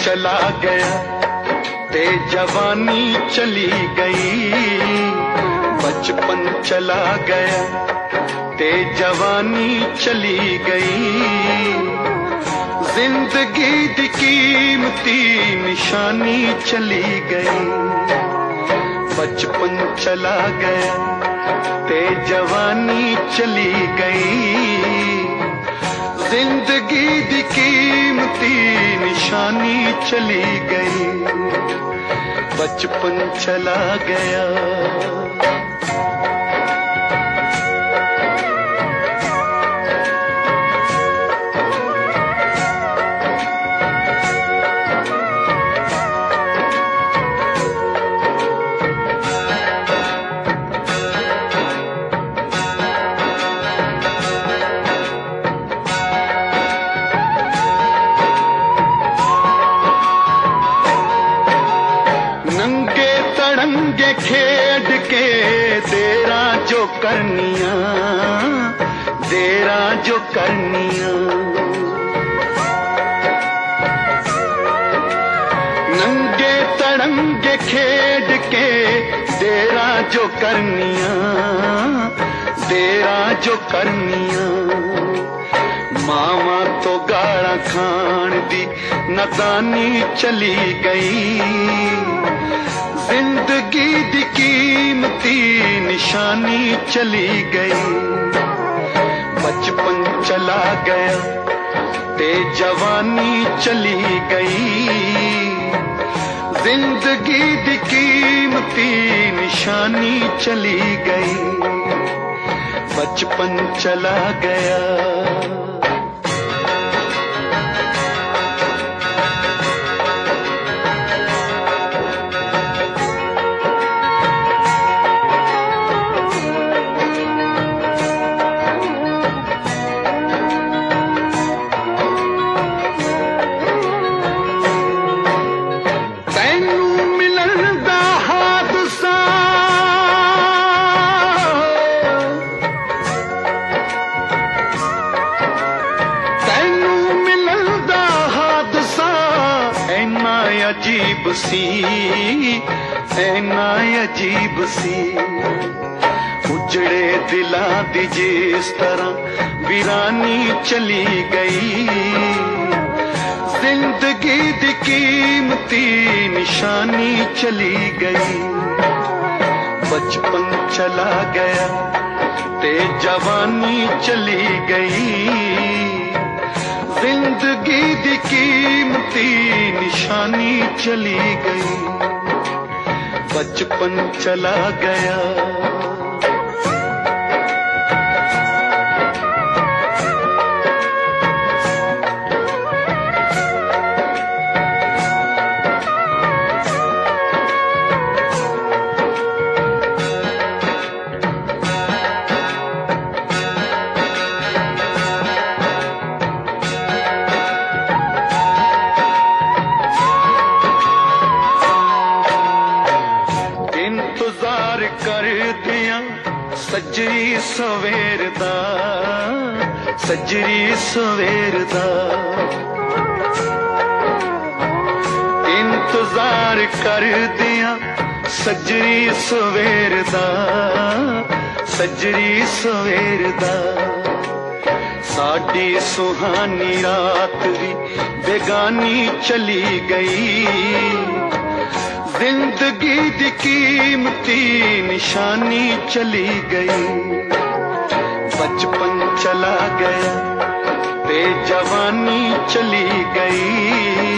चला गया ते जवानी चली गई। बचपन चला गया ते जवानी चली गई। जिंदगी दी कीमती निशानी चली गई। बचपन चला गया ते जवानी चली गई। जिंदगी दी कीमती निशानी चली गई। बचपन चला गया। नंगे तड़ंगे खेड के देरा जो करनिया, देरा जो करनिया। नंगे तड़ंगे खेड के देरा जो करनिया, देरा जो करनिया। मावा तो गाड़ा खान दी नदानी चली गई। जिंदगी दी कीमती निशानी चली गई। बचपन चला गया ते जवानी चली गई। जिंदगी दी कीमती निशानी चली गई। बचपन चला गया। अजीब सी, ऐना अजीब सी। उजड़े दिला दी जिस तरह वीरानी चली गई। जिंदगी दी कीमती निशानी चली गई। बचपन चला गया ते जवानी चली गई। जिंदगी दी कीमती निशानी चली गई। बचपन चला गया। इंतजार कर दिया सजरी सवेर दा, सजरी सवेर दा। इंतजार कर दिया सजरी सवेर दा, सजरी सवेर दा। साडी सुहानी रात भी बेगानी चली गई। जिंदगी दी कीमती निशानी चली गई। बचपन चला गया ते जवानी चली गई।